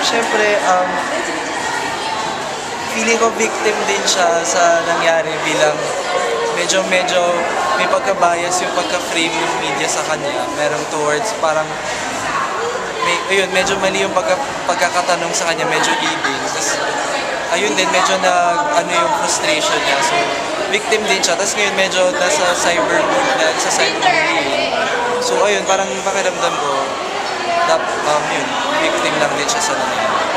Siyempre, feeling ko victim din siya sa nangyari bilang medyo may pagka-bias yung pagka-frame ng media sa kanya. Merong towards parang ayun, medyo mali yung pagkakatanong sa kanya, medyo leading. Tapos, ayun din, medyo yung frustration niya. So, victim din siya. Tapos ngayon medyo nasa cyberbullying. So, ayun, parang pakiramdam ko, yun, victim lang din siya sa nangyari.